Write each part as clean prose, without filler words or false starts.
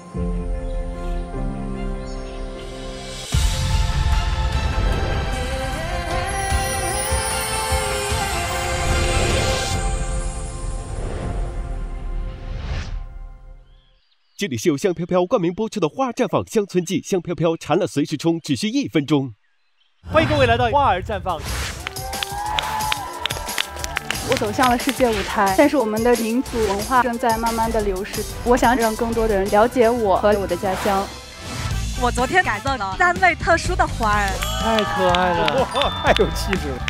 这里是由香飘飘冠名播出的《花儿绽放乡村记》，香飘飘馋了随时冲，只需1分钟。 欢迎各位来到《花儿绽放》。 我走向了世界舞台，但是我们的民族文化正在慢慢的流失。我想让更多的人了解我和我的家乡。 我昨天改造了3类特殊的花儿， 太可爱了， 太有气质了。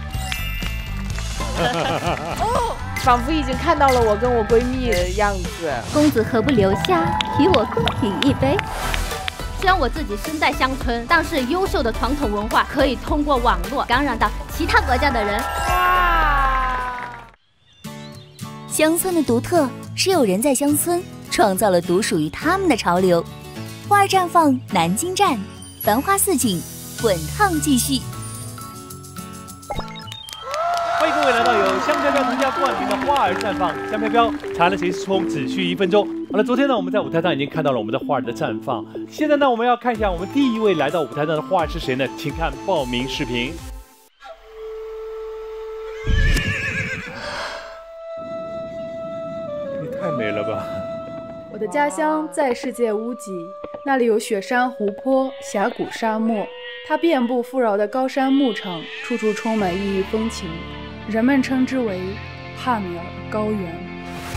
仿佛已经看到了我跟我闺蜜的样子。 公子何不留下，与我共饮一杯？虽然我自己身在乡村，但是优秀的传统文化可以通过网络感染到其他国家的人。哇！ 乡村的独特是有人在乡村创造了独属于他们的潮流。花儿绽放南京站，繁花似锦，滚烫继续。 欢迎各位来到由香飘飘独家冠名的《花儿绽放》，香飘飘馋了谁冲，只需1分钟。好了，昨天呢，我们在舞台上已经看到了我们的花儿的绽放。现在呢，我们要看一下我们第一位来到舞台上的花儿是谁呢？请看报名视频。你太美了吧！ 我的家乡在世界屋脊，那里有雪山、湖泊、峡谷、沙漠，它遍布富饶的高山牧场，处处充满异域风情。人们称之为帕米尔高原。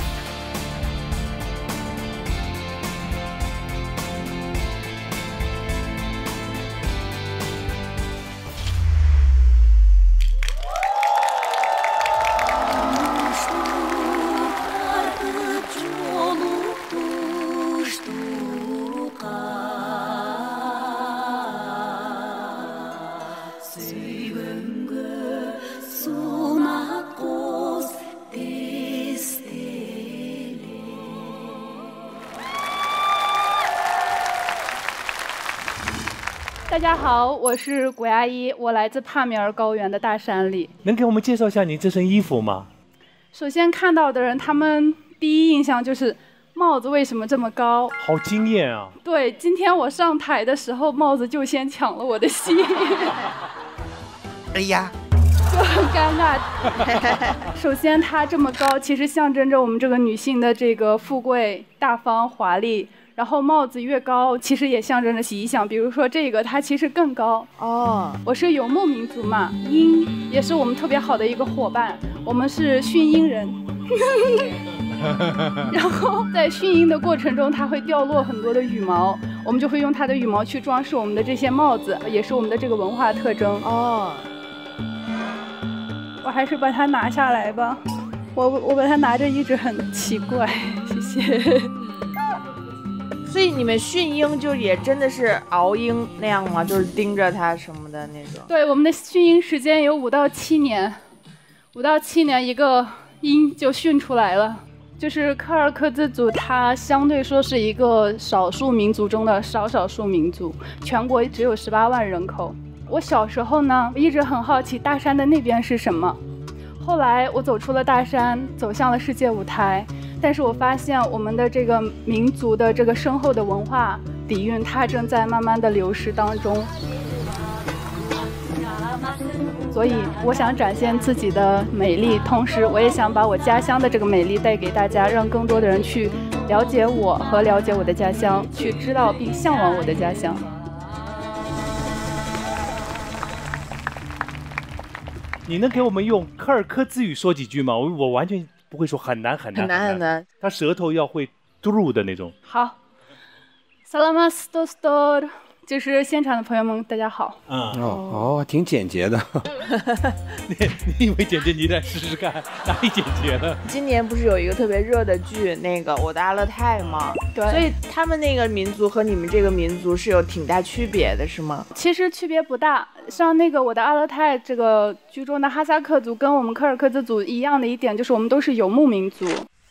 大家好，我是谷阿姨，我来自帕米尔高原的大山里。 能给我们介绍一下您这身衣服吗？ 首先看到的人，他们第一印象就是帽子为什么这么高？ 好惊艳啊！ 对，今天我上台的时候，帽子就先抢了我的戏。 哎呀， 就很尴尬。首先，它这么高，其实象征着我们这个女性的这个富贵、大方、华丽。然后帽子越高，其实也象征着吉祥。比如说这个，它其实更高哦。我是游牧民族嘛，鹰也是我们特别好的一个伙伴。我们是驯鹰人。然后在驯鹰的过程中，它会掉落很多的羽毛，我们就会用它的羽毛去装饰我们的这些帽子，也是我们的这个文化特征哦。我还是把它拿下来吧，我把它拿着一直很奇怪，谢谢。 所以你们驯鹰就也真的是熬鹰那样吗？就是盯着它什么的那种？ 对，我们的驯鹰时间有5到7年，5到7年一个鹰就训出来了。就是柯尔克孜族，它相对说是一个少数民族中的少数民族，全国只有18万人口。我小时候呢，一直很好奇大山的那边是什么。后来我走出了大山，走向了世界舞台。但是我发现我们的这个民族的这个深厚的文化底蕴，它正在慢慢的流失当中。所以我想展现自己的美丽，同时我也想把我家乡的这个美丽带给大家，让更多的人去了解我和了解我的家乡，去知道并向往我的家乡。 你能给我们用柯尔克孜语说几句吗？我完全不会说，很难。他舌头要会嘟噜的那种。 好 ，Salamat dostor， 就是现场的朋友们，大家好。 挺简洁的。 你以为简洁？你再试试看，哪里简洁了？ 今年不是有一个特别热的剧，那个《我的阿勒泰》吗？ 对。 所以他们那个民族和你们这个民族是有挺大区别的，是吗？ 其实区别不大。像那个《我的阿勒泰》这个剧中的哈萨克族，跟我们柯尔克孜族一样的一点，就是我们都是游牧民族。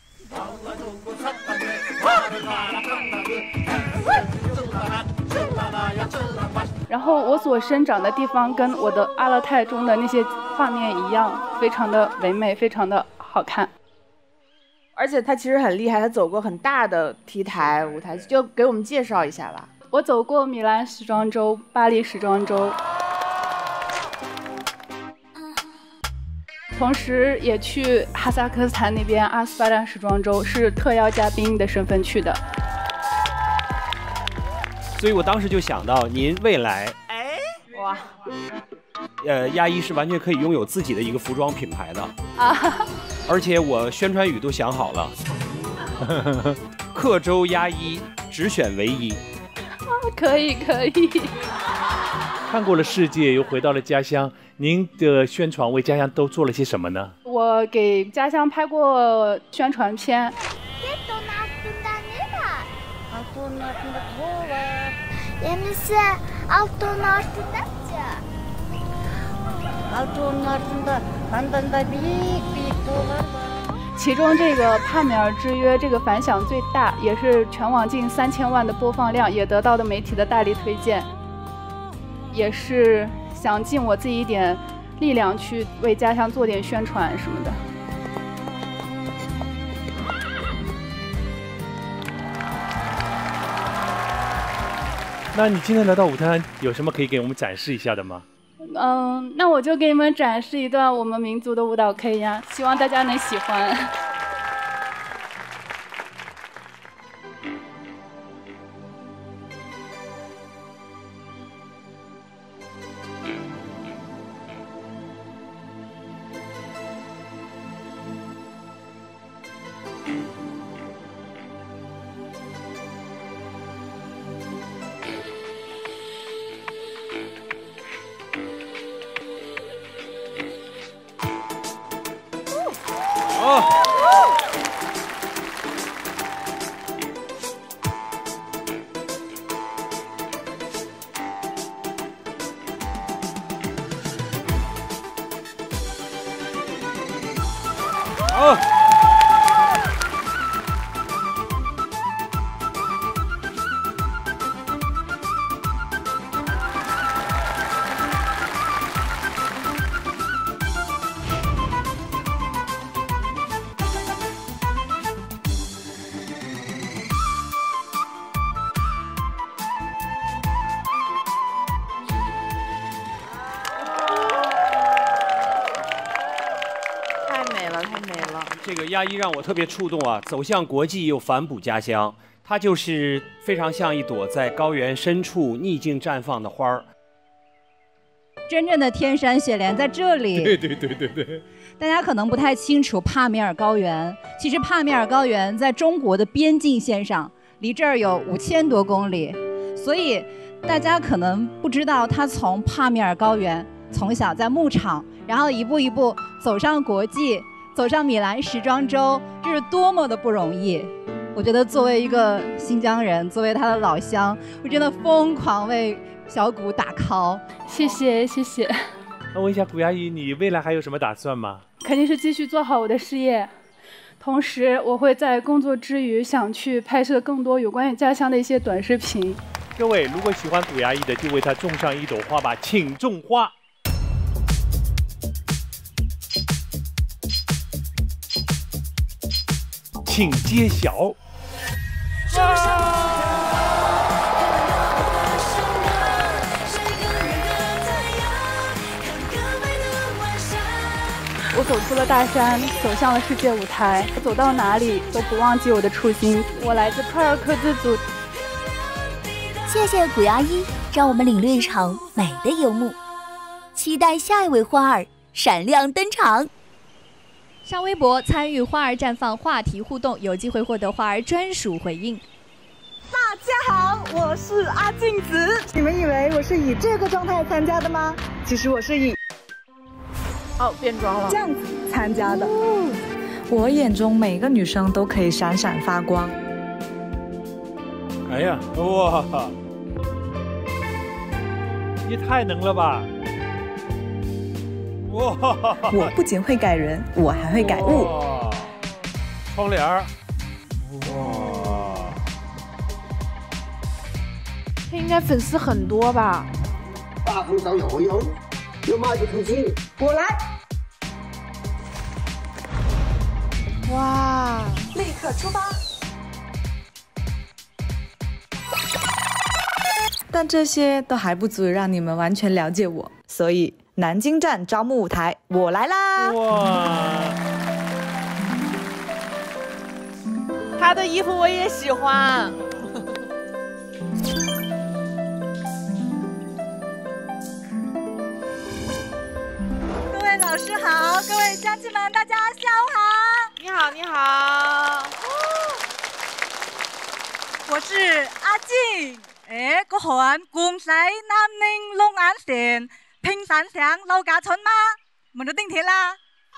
然后我所生长的地方跟我的阿勒泰中的那些画面一样，非常的唯美，非常的好看。 而且他其实很厉害，他走过很大的 T 台舞台，就给我们介绍一下吧。 我走过米兰时装周、巴黎时装周，同时也去哈萨克斯坦那边阿斯巴丹时装周，是特邀嘉宾的身份去的。 所以我当时就想到，您未来， 哇， 亚衣是完全可以拥有自己的一个服装品牌的啊！ 而且我宣传语都想好了，克州亚衣只选唯一。 可以。 看过了世界，又回到了家乡，您的宣传为家乡都做了些什么呢？ 我给家乡拍过宣传片。其中这个帕米尔之约这个反响最大，也是全网近3000万的播放量，也得到的媒体的大力推荐，也是想尽我自己一点力量去为家乡做点宣传什么的。 那你今天来到舞台，有什么可以给我们展示一下的吗？ 那我就给你们展示一段我们民族的舞蹈 K 呀，希望大家能喜欢。 这个亚衣让我特别触动啊！走向国际又反哺家乡，它就是非常像一朵在高原深处逆境绽放的花儿。 真正的天山雪莲在这里。 对。 大家可能不太清楚帕米尔高原，其实帕米尔高原在中国的边境线上，离这儿有5000多公里，所以大家可能不知道，他从帕米尔高原从小在牧场，然后一步一步走上国际。走上米兰时装周，这是多么的不容易！我觉得作为一个新疆人，作为他的老乡，我真的疯狂为小谷打 call。 谢谢。 那问一下谷亚衣，你未来还有什么打算吗？ 肯定是继续做好我的事业，同时我会在工作之余想去拍摄更多有关于家乡的一些短视频。 各位，如果喜欢谷亚衣的，就为他种上一朵花吧，请种花。请揭晓。 我走出了大山，走向了世界舞台。我走到哪里都不忘记我的初心。我来自帕尔科兹族。 谢谢谷亚衣，让我们领略一场美的游牧。期待下一位花儿闪亮登场。 上微博参与花儿绽放话题互动，有机会获得花儿专属回应。 大家好，我是阿静子。你们以为我是以这个状态参加的吗？其实我是以变装了这样子参加的。我眼中每个女生都可以闪闪发光。 哎呀，哇！你太能了吧！哇！ 我不仅会改人，我还会改物。 窗帘儿， 哇！他应该粉丝很多吧？ 大风上有油，有马就出去。我来。 哇！ 立刻出发。 但这些都还不足以让你们完全了解我，所以南京站招募舞台我来啦！ 哇，他的衣服我也喜欢。 各位老师好，各位乡亲们，大家下午好。 你好，你好。 我是阿静。個韓廣西南寧龍安縣平山鄉老家村嗎？我的定鐵啦。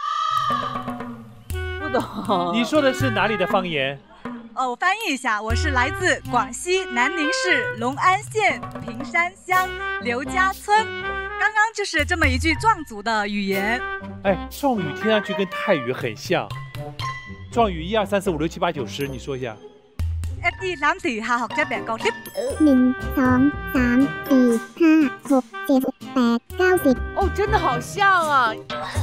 不懂。 你说的是哪里的方言？ 我翻译一下，我是来自广西南宁市隆安县平山乡刘家村。刚刚就是这么一句壮族的语言。 哎，壮语听上去跟泰语很像。壮语1、2、3、4、5、6、7、8、9、10，你说一下。 1、2、3、4、5、6、7、8、9、10。 1、2、3、4、5、6、7、8、9、10。 哦，真的好像啊！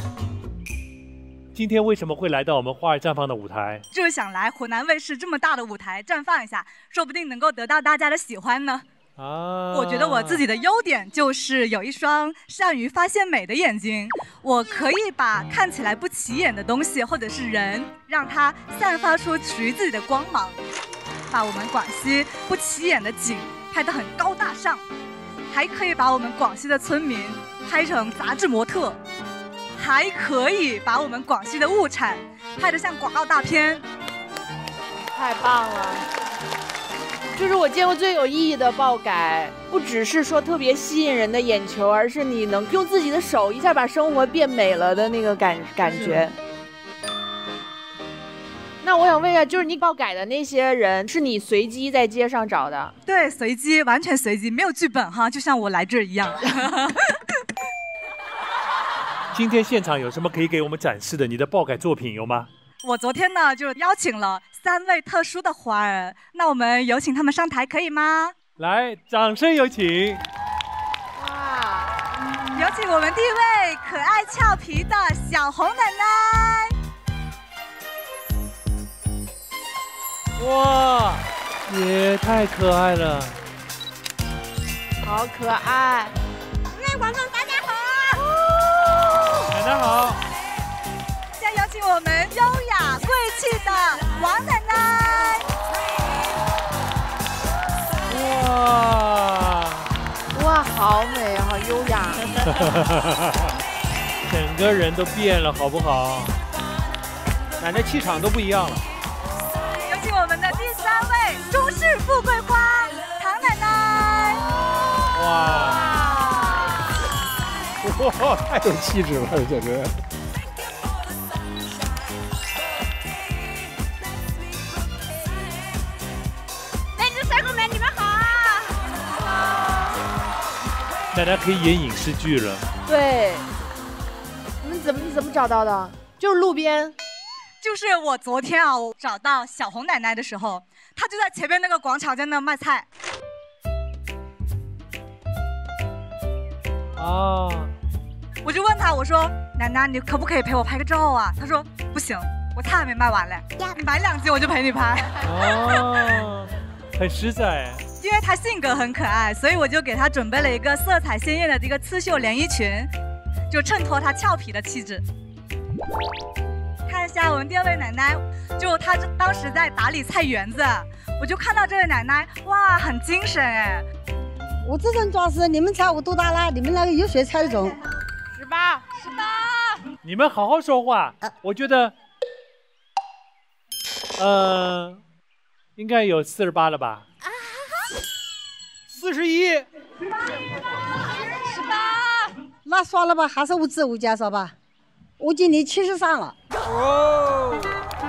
今天为什么会来到我们花儿绽放的舞台？ 就是想来湖南卫视这么大的舞台绽放一下，说不定能够得到大家的喜欢呢。我觉得我自己的优点就是有一双善于发现美的眼睛，我可以把看起来不起眼的东西或者是人，让它散发出属于自己的光芒，把我们广西不起眼的景拍得很高大上，还可以把我们广西的村民拍成杂志模特，还可以把我们广西的物产拍得像广告大片。 太棒了！这是我见过最有意义的爆改，不只是说特别吸引人的眼球，而是你能用自己的手一下把生活变美了的那个感觉。那我想问一下，就是你爆改的那些人，是你随机在街上找的？ 对，随机，完全随机，没有剧本哈，就像我来这儿一样。 今天现场有什么可以给我们展示的？你的爆改作品有吗？ 我昨天呢就邀请了3位特殊的华人，那我们有请他们上台可以吗？ 来，掌声有请。 哇，有请我们第一位可爱俏皮的小红奶奶。哇，也太可爱了， 好可爱！ 各位观众大家好， 奶奶好。 现在有请我们优雅贵气的王奶奶。 哇，好美，好优雅， 整个人都变了，好不好？奶奶气场都不一样了。 有请我们的第3位中式富贵花唐奶奶。 哇，太有气质了，简直！ 那只帅哥们，你们好啊！ 奶奶可以演影视剧了。 对，你怎么找到的？就是路边。 就是我昨天啊，我找到小红奶奶的时候，她就在前面那个广场在那卖菜。 啊！ 我就问她，我说奶奶，你可不可以陪我拍个照啊？她说不行，我菜还没卖完嘞，你买2斤我就陪你拍。 哦，很实在。 因为她性格很可爱，所以我就给她准备了一个色彩鲜艳的一个刺绣连衣裙，就衬托她俏皮的气质。看一下我们第2位奶奶，就她当时在打理菜园子，我就看到这位奶奶，哇，很精神哎。 我这种装饰，你们猜我多大了？你们那个有谁猜得中 ？18。 你们好好说话，我觉得，应该有48了吧？41。 18。那算了吧，还是我自我介绍吧。我今年73了。 哦，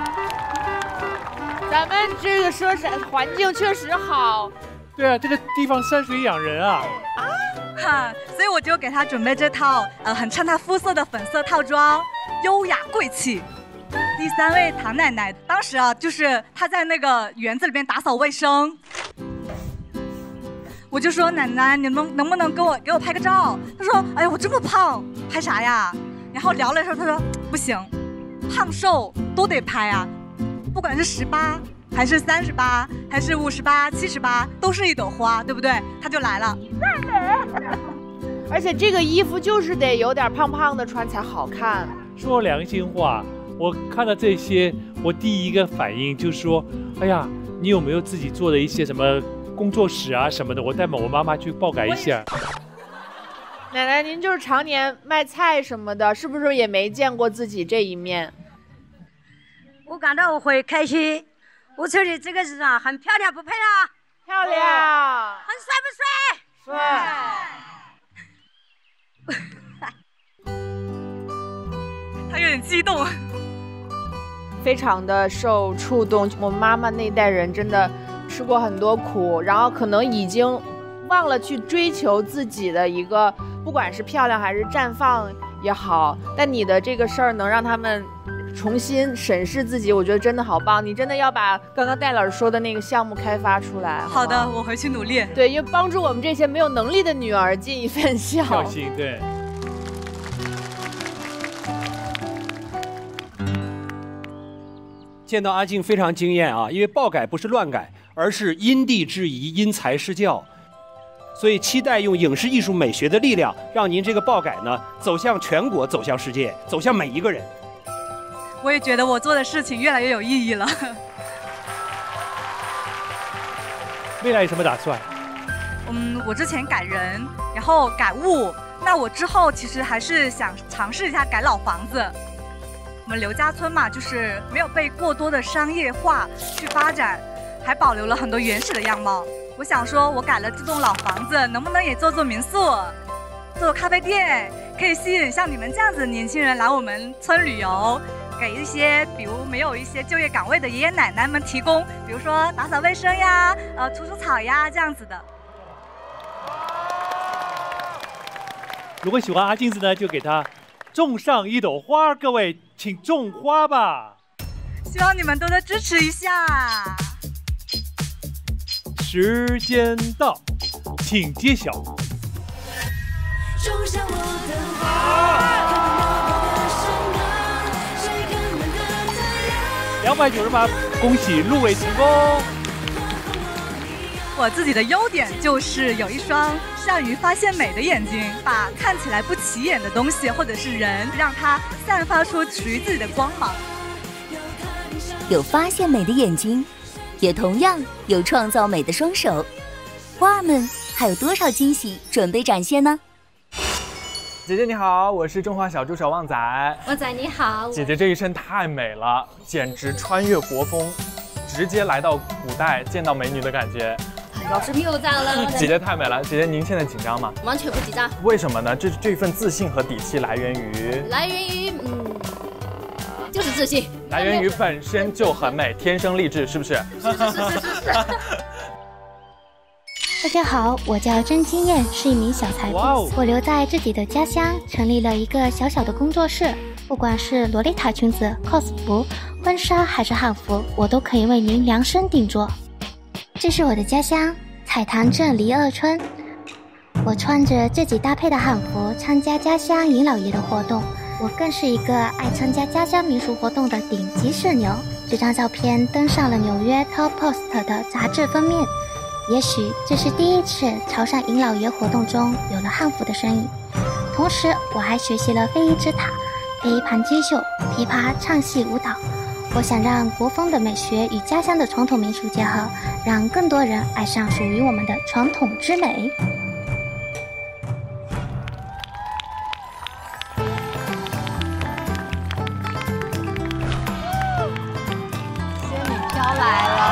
咱们这个说环境确实好。 对啊，这个地方山水养人啊。 哈，所以我就给她准备这套很衬她肤色的粉色套装，优雅贵气。第3位唐奶奶，当时啊，就是她在那个园子里边打扫卫生。我就说奶奶，你能不能给我拍个照？她说，哎呀，我这么胖，拍啥呀？然后聊了一会儿，她说不行，胖瘦都得拍啊，不不管是18还是38还是58、78，都是一朵花，对不对？它就来了。 而且这个衣服就是得有点胖胖的穿才好看。 说良心话，我看到这些，我第一个反应就是说，哎呀，你有没有自己做的一些什么工作室啊什么的？我带我妈妈去爆改一下。 奶奶，您就是常年卖菜什么的，是不是也没见过自己这一面？ 我感到我会开心。我穿的这个是啊，很漂亮不漂亮？ 漂亮。 很帅不帅？ 帅。 他有点激动， 非常的受触动。我妈妈那代人真的吃过很多苦，然后可能已经忘了去追求自己的一个，不管是漂亮还是绽放也好，但你的这个事儿能让他们重新审视自己，我觉得真的好棒。你真的要把刚刚戴老师说的那个项目开发出来。 好的，我回去努力。 对，因为帮助我们这些没有能力的女儿尽一份孝。 孝心，对。 见到阿静非常惊艳啊，因为爆改不是乱改，而是因地制宜、因材施教。所以期待用影视艺术美学的力量，让您这个爆改呢走向全国，走向世界，走向每一个人。 我也觉得我做的事情越来越有意义了。 未来有什么打算？ 我之前改人，然后改物，那我之后其实还是想尝试一下改老房子。我们刘家村嘛，就是没有被过多的商业化去发展，还保留了很多原始的样貌。我想说，我改了这栋老房子，能不能也做民宿，做咖啡店，可以吸引像你们这样子的年轻人来我们村旅游，给一些比如没有一些就业岗位的爷爷奶奶们提供，比如说打扫卫生呀，除除草呀这样子的。 如果喜欢阿静子呢，就给她种上一朵花，各位请种花吧。 希望你们多多支持一下。 时间到，请揭晓。 种上我的花 298，恭喜入围成功。 我自己的优点就是有一双善于发现美的眼睛，把看起来不起眼的东西或者是人，让它散发出属于自己的光芒。 有发现美的眼睛，也同样有创造美的双手。花儿们还有多少惊喜准备展现呢？ 姐姐你好，我是种花小助手旺仔。 旺仔你好。 姐姐这一身太美了，简直穿越国风，直接来到古代见到美女的感觉。 老师又赞了。 姐姐太美了，姐姐您现在紧张吗？ 完全不紧张。 为什么呢？这份自信和底气来源于就是自信， 来源于本身就很美，天生丽质，是不是？ 是。 大家好，我叫甄金燕，是一名小裁缝。我留在自己的家乡，成立了一个小小的工作室。不管是洛丽塔裙子、cos 服、婚纱还是汉服，我都可以为您量身定做。这是我的家乡彩塘镇黎二村，我穿着自己搭配的汉服参加家乡尹老爷的活动。我更是一个爱参加家乡民俗活动的顶级社牛。这张照片登上了纽约 Top Post 的杂志封面。也许这是第一次潮汕尹老爷活动中有了汉服的身影。同时我还学习了非遗之塔、飞盘金绣、琵琶、唱戏、舞蹈。我想让国风的美学与家乡的传统民俗结合，让更多人爱上属于我们的传统之美。 仙女飘来了。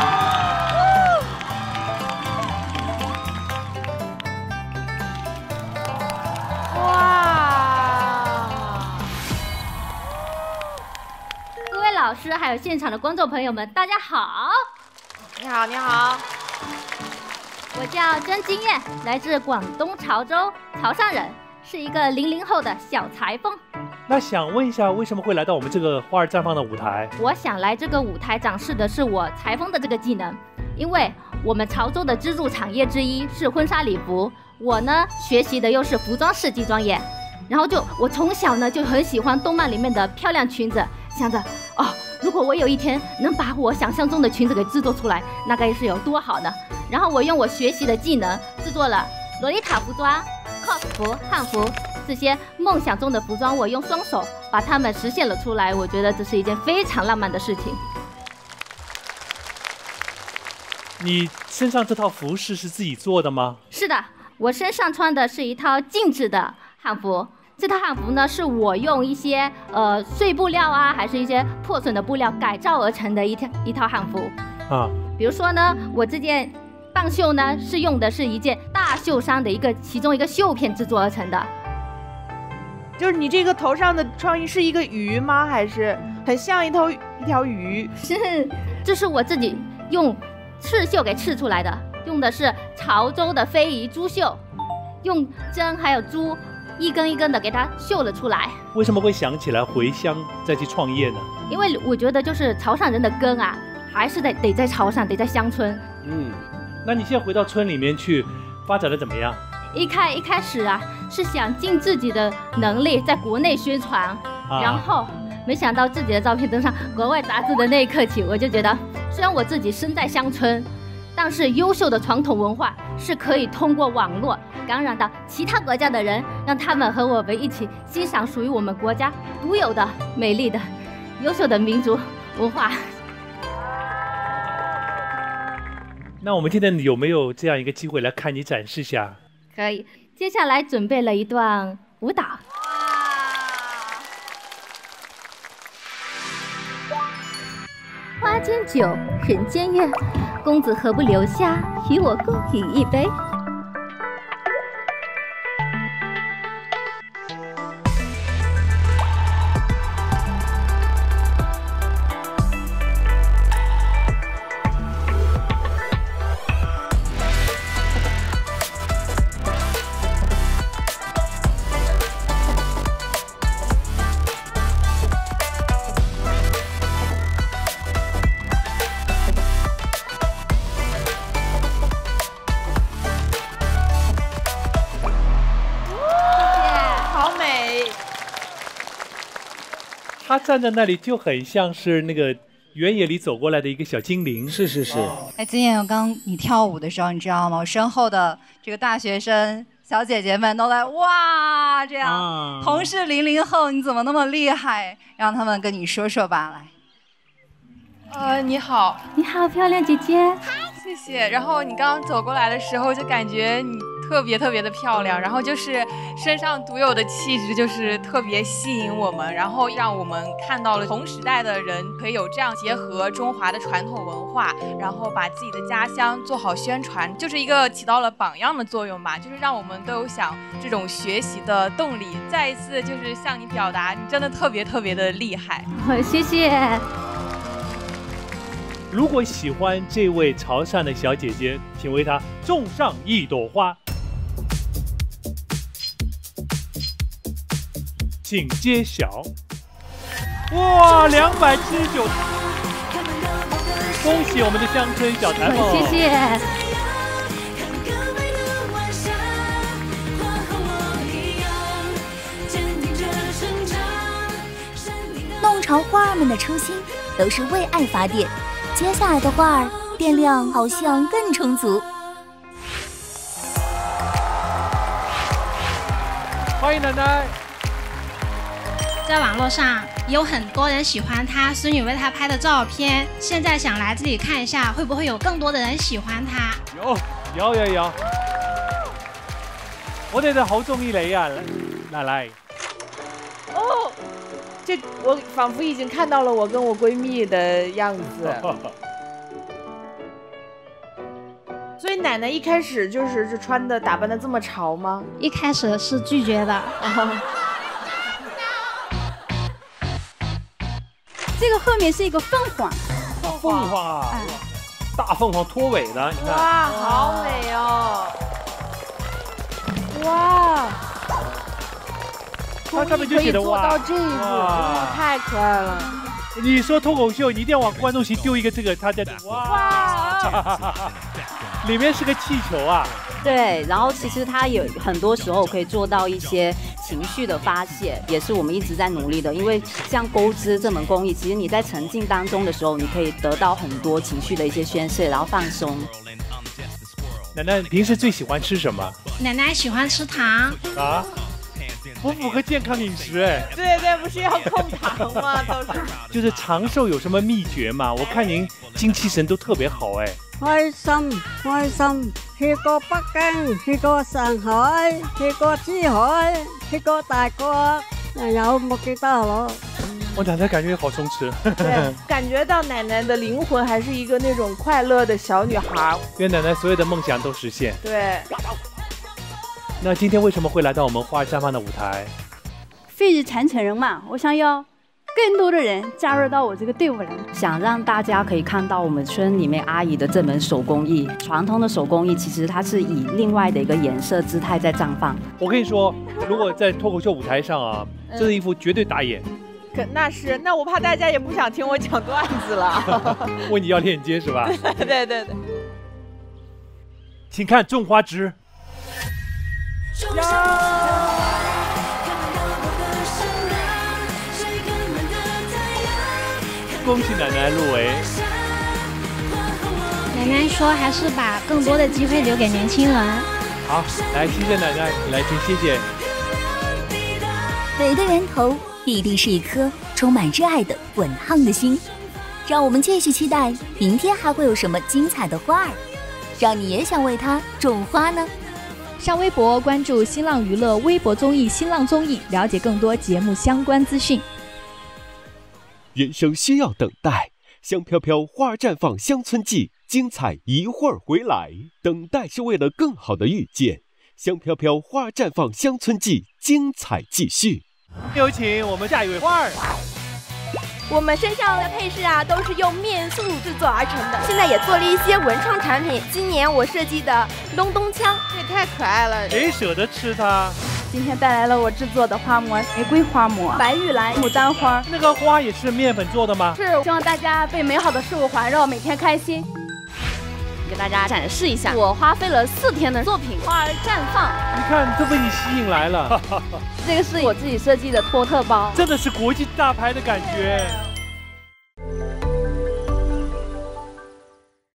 老师还有现场的观众朋友们，大家好！ 你好，你好。 我叫甄金燕，来自广东潮州，潮汕人，是一个00后的小裁缝。 那想问一下，为什么会来到我们这个花儿绽放的舞台？ 我想来这个舞台展示的是我裁缝的这个技能，因为我们潮州的支柱产业之一是婚纱礼服，我呢学习的又是服装设计专业，然后我从小呢就很喜欢动漫里面的漂亮裙子。想着如果我有一天能把我想象中的裙子给制作出来，那该是有多好呢？然后我用我学习的技能制作了洛丽塔服装、cos 服、汉服这些梦想中的服装，我用双手把它们实现了出来。我觉得这是一件非常浪漫的事情。 你身上这套服饰是自己做的吗？ 是的，我身上穿的是一套定制的汉服。这套汉服呢，是我用一些碎布料啊，还是一些破损的布料改造而成的一套汉服啊。比如说呢，我这件棒袖呢，是用的是一件大袖衫的其中一个袖片制作而成的。 就是你这个头上的创意是一个鱼吗？还是很像一条鱼？ 是，这是我自己用刺绣给刺出来的，用的是潮州的非遗珠绣，用针还有珠一根一根的给它绣了出来。 为什么会想起来回乡再去创业呢？ 因为我觉得就是潮汕人的根啊，还是得在潮汕，得在乡村。 那你现在回到村里面去，发展的怎么样？一开始啊，是想尽自己的能力在国内宣传，然后没想到自己的照片登上国外杂志的那一刻起，我就觉得，虽然我自己身在乡村，但是优秀的传统文化是可以通过网络感染到其他国家的人，让他们和我们一起欣赏属于我们国家独有的、美丽的、优秀的民族文化。 那我们今天有没有这样一个机会来看你展示下？ 可以，接下来准备了一段舞蹈。花间酒，人间月，公子何不留下，与我共饮一杯？ 他站在那里就很像是那个原野里走过来的一个小精灵。 是是是。 哎，金燕，刚你跳舞的时候，你知道吗？我身后的这个大学生小姐姐们都在哇这样，同是00后，你怎么那么厉害？让他们跟你说说吧，来。 你好。 你好，漂亮姐姐。 谢谢。然后你刚刚走过来的时候，就感觉你特别的漂亮，然后就是身上独有的气质，就是特别吸引我们，然后让我们看到了同时代的人可以有这样结合中华的传统文化，然后把自己的家乡做好宣传，就是一个起到了榜样的作用吧，就是让我们都有想这种学习的动力。再一次就是向你表达，你真的特别的厉害。 谢谢。 如果喜欢这位潮汕的小姐姐，请为她种上一朵花。请揭晓。哇，279！恭喜我们的乡村小裁缝。 谢谢。 弄潮花儿们的初心都是为爱发电，接下来的花儿电量好像更充足。 欢迎奶奶。 在网络上有很多人喜欢他，孙女为他拍的照片，现在想来这里看一下，会不会有更多的人喜欢他？ 有，我哋就好中意你啊，奶奶。 哦，这我仿佛已經看到了我跟我闺蜜的樣子。所以奶奶一開始就是穿的打扮的這麼潮嗎？ 一開始是拒絕的。 这个后面是一个凤凰， 凤凰啊，大凤凰拖尾的，你看， 哇，好美哦！哇， 他上面就写的做到这一步，太可爱了。 你说脱口秀，你一定要往观众席丢一个这个，他在哇，里面是个气球啊。 对，然后其实它有很多时候可以做到一些情绪的发泄，也是我们一直在努力的。因为像钩织这门工艺，其实你在沉浸当中的时候，你可以得到很多情绪的一些宣泄，然后放松。 奶奶平时最喜欢吃什么？ 奶奶喜欢吃糖啊，不符合健康饮食哎。 对对，不是要控糖吗？都是。 就是长寿有什么秘诀吗？我看您精气神都特别好哎。 開心開心，去過北京，去過上海，去過珠海，去過大國，有冇記得咯？ 我奶奶感觉好松弛， 对，感觉到奶奶的灵魂还是一个那种快乐的小女孩。 愿奶奶所有的梦想都实现。 对。 那今天为什么会来到我们花儿绽放的舞台？ 废纸传承人嘛，我想要更多的人加入到我这个队伍来， 想让大家可以看到我们村里面阿姨的这门手工艺。传统的手工艺其实它是以另外的一个颜色姿态在绽放。 我跟你说，如果在脱口秀舞台上啊，这件衣服绝对打眼。 那我怕大家也不想听我讲段子了。 问你要链接是吧？ 对。 请看种花枝。恭喜奶奶入围。 奶奶说还是把更多的机会留给年轻人。 好，来谢谢奶奶，来请谢谢。 美的人头必定是一颗充满热爱的滚烫的心，让我们继续期待明天还会有什么精彩的花儿，让你也想为它种花呢？ 上微博关注新浪娱乐微博综艺新浪综艺，了解更多节目相关资讯。 人生需要等待，香飘飘花儿绽放乡村季，精彩一会儿回来。等待是为了更好的遇见，香飘飘花儿绽放乡村季，精彩继续。 有请我们下一位花儿。 我们身上的配饰啊，都是用面塑制作而成的。现在也做了一些文创产品。今年我设计的隆咚枪， 这也太可爱了， 谁舍得吃它？ 今天带来了我制作的花模，玫瑰花模、白玉兰、牡丹花。 那个花也是面粉做的吗？ 是，希望大家被美好的事物环绕，每天开心。给大家展示一下，我花费了4天的作品《花儿绽放》。 你看，都被你吸引来了。 这个是我自己设计的托特包， 真的是国际大牌的感觉。